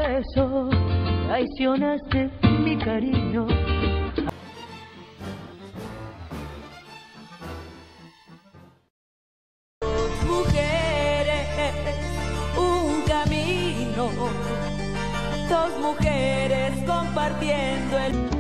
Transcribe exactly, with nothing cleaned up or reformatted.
eso traicionaste mi cariño. Mujeres, un camino, dos mujeres compartiendo el